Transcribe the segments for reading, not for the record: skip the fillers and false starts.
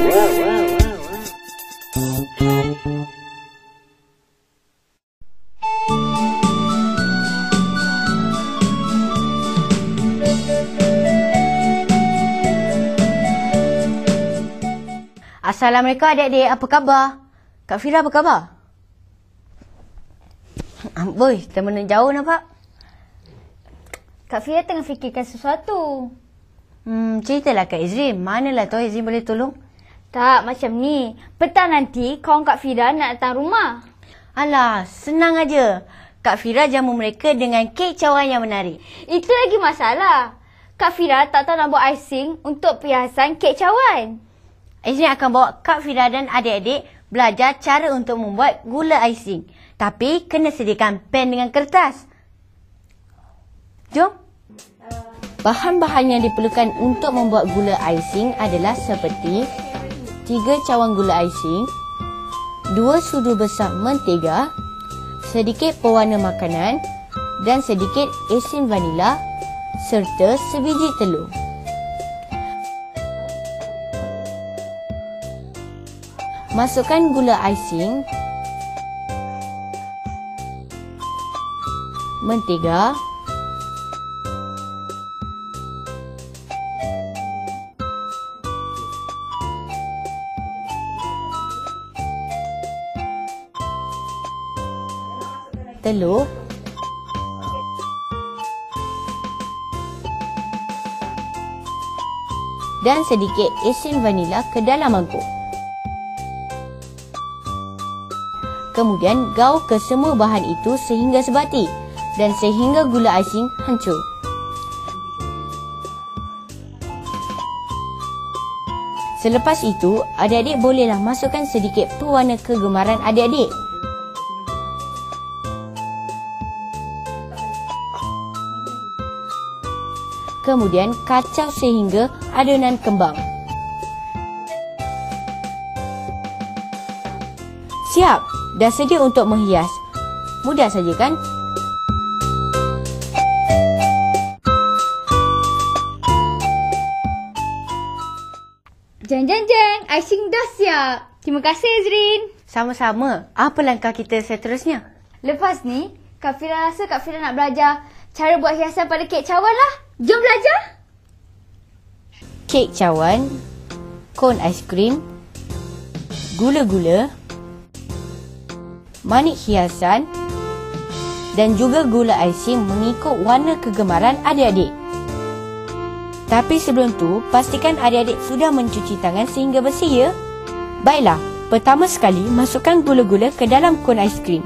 Assalamualaikum adik-adik, apa khabar? Kak Fira apa khabar? Amboi, teman jauh nampak. Kak Fira tengah fikirkan sesuatu. Ceritalah Kak Izrin, manalah tahu Izrin boleh tolong? Tak, macam ni. Petang nanti, kawan Kak Fira nak datang rumah. Alah, senang aja. Kak Fira jamu mereka dengan kek cawan yang menarik. Itu lagi masalah. Kak Fira tak tahu nak buat icing untuk perhiasan kek cawan. Izrin akan bawa Kak Fira dan adik-adik belajar cara untuk membuat gula icing. Tapi kena sediakan pen dengan kertas. Jom. Bahan-bahan yang diperlukan untuk membuat gula icing adalah seperti 3 cawan gula icing, 2 sudu besar mentega, sedikit pewarna makanan dan sedikit esin vanila serta sebiji telur. Masukkan gula icing, mentega, telur, dan sedikit esin vanila ke dalam mangkuk. Kemudian gaul ke semua bahan itu sehingga sebati dan sehingga gula icing hancur. Selepas itu, adik-adik bolehlah masukkan sedikit pewarna kegemaran adik-adik. Kemudian kacau sehingga adonan kembang. Siap! Dah sedia untuk menghias. Mudah saja kan? Jeng, icing dah siap. Terima kasih Izrin. Sama-sama. Apa langkah kita seterusnya? Lepas ni, Kak Fira rasa Kak Fira nak belajar cara buat hiasan pada kek cawan lah. Jom belajar. Kek cawan, kon aiskrim, gula-gula, manik hiasan dan juga gula icing mengikut warna kegemaran adik-adik. Tapi sebelum tu, pastikan adik-adik sudah mencuci tangan sehingga bersih ya. Baiklah, pertama sekali masukkan gula-gula ke dalam kon aiskrim.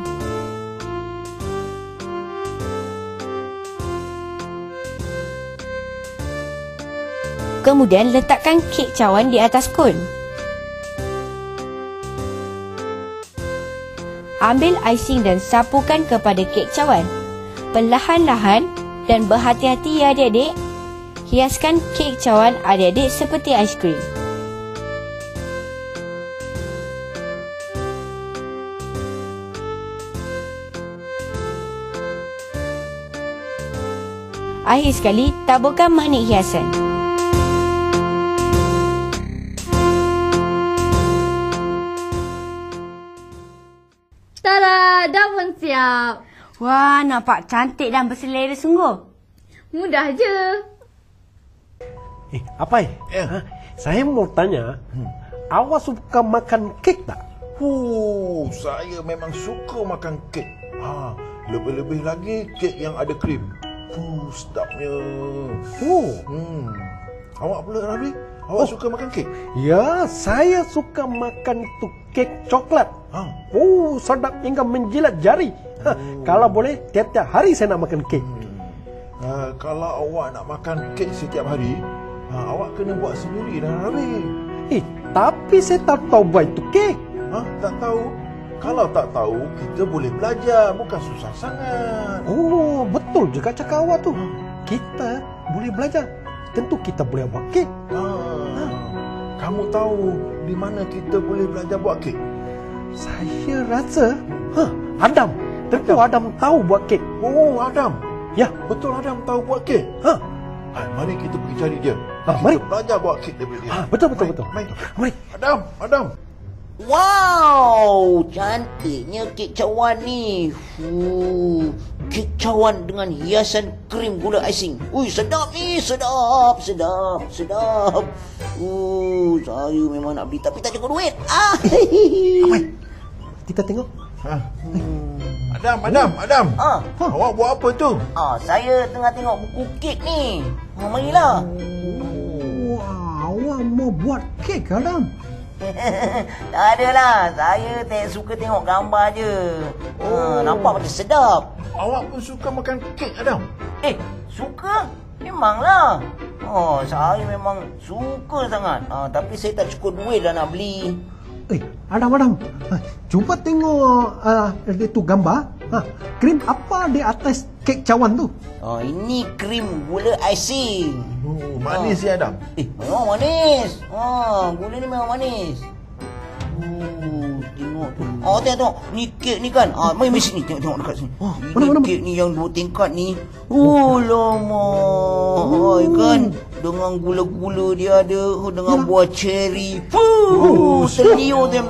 Kemudian letakkan kek cawan di atas kon. Ambil icing dan sapukan kepada kek cawan. Perlahan-lahan dan berhati-hati ya adik-adik. Hiaskan kek cawan adik-adik seperti aiskrim. Akhir sekali, taburkan manik hiasan. Tada, dah pun siap. Wah, nampak cantik dan berselera sungguh. Mudah je. Apai? Saya mau tanya, awak suka makan kek tak? Saya memang suka makan kek. Lebih-lebih lagi kek yang ada krim. Sedapnya. Awak pula Rabi? Awak suka makan kek? Ya, saya suka makan itu kek coklat. Sedap hingga menjilat jari. Kalau boleh, tiap-tiap hari saya nak makan kek. Kalau awak nak makan kek setiap hari, awak kena buat sendiri dah Rabi. Tapi saya tak tahu buat itu kek. Tak tahu? Kalau tak tahu, kita boleh belajar. Bukan susah sangat. Betul juga cakap awak tu. Kita boleh belajar. Tentu kita boleh buat kek. Kamu tahu di mana kita boleh belajar buat kek? Saya rasa Adam. Tentu Adam tahu buat kek. Adam. Ya, betul Adam tahu buat kek. Mari kita pergi cari dia. Mari. Kita belajar buat kek daripada dia. Betul. Mari. Adam. Wow, cantiknya kek cawan ni. Kek cawan dengan hiasan krim gula icing. Sedap ni, sedap. Saya memang nak beli tapi tak cukup duit. Amai, kita tengok. Adam. Awak buat apa tu? Saya tengah tengok buku kek ni. Marilah. Awak mau buat kek, Adam? Tak adalah, saya suka tengok gambar je. Nampak macam sedap. Awak pun suka makan kek, Adam? Suka? Memanglah. Saya memang suka sangat. Tapi saya tak cukup duit dah nak beli. Adam. Cuba tengok itu gambar. Krim apa di atas kek cawan tu? Ini krim gula icing. Manis ya, Adam? Memang manis. Gula ni memang manis. Tengok tu. Tengok. Ni kek ni kan. Mari sini. Tengok dekat sini. Ini kek ni yang 2 tingkat ni. Lama. Kan. Dengan gula-gula dia ada. Dengan buah cherry. Terliur dia.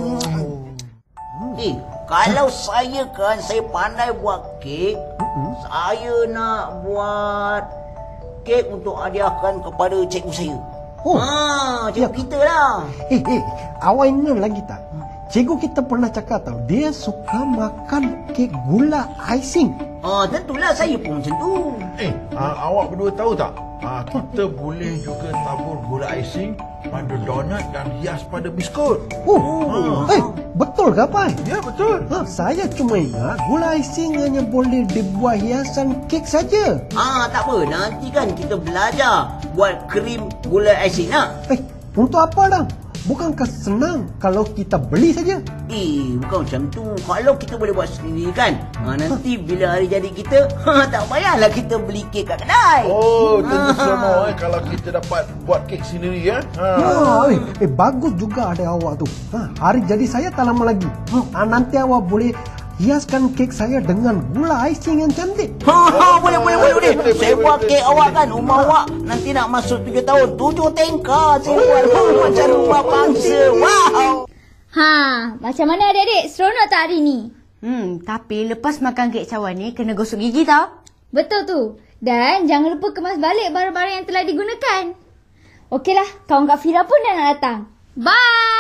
Kalau saya pandai buat kek. Saya nak buat kek untuk hadiahkan kepada cikgu saya. Cikgu kita lah. Awak ingat lagi tak? Cikgu kita pernah cakap tau, dia suka makan kek gula icing. Tentulah saya pun macam tu. Awak berdua tahu tak? Kita boleh juga tabur gula icing pada donat dan hias pada biskut. Betul ke apa? Ya, betul. Saya cuma ingat gula icing hanya boleh dibuat hiasan kek saja. Tak apa, nanti kan kita belajar buat krim gula icing nak. Untuk apa dah? Bukankah senang kalau kita beli saja? Bukan macam tu. Kalau kita boleh buat sendiri kan, nanti bila hari jadi kita, tak payahlah kita beli kek kat kedai. Tentu seronok kalau kita dapat buat kek sendiri ya. Bagus juga ada awak tu. Hari jadi saya tak lama lagi. Nanti awak boleh hiaskan kek saya dengan gula icing yang cantik. Boleh. Saya buat kek awak kan, umur awak nanti nak masuk 7 tahun. 7 tingkat saya buat macam rumah bangsa. Wow. Macam mana adik-adik? Seronok tak hari ni? Tapi lepas makan kek cawan ni kena gosok gigi tau. Betul tu. Dan jangan lupa kemas balik barang-barang yang telah digunakan. Okeylah, kawan Kak Fira pun dah nak datang. Bye.